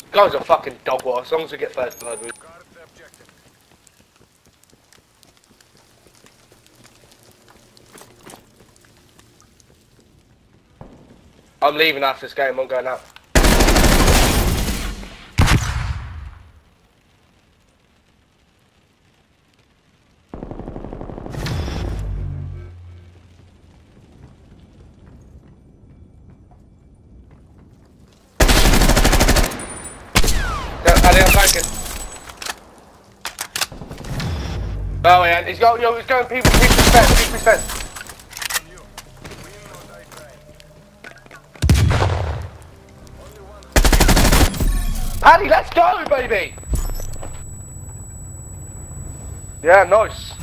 Guys are fucking dog water as long as we get first blood. I'm leaving after this game, I'm going out. I'm flanking. Oh yeah, he's going people defense. Paddy, let's go, baby! Yeah, nice.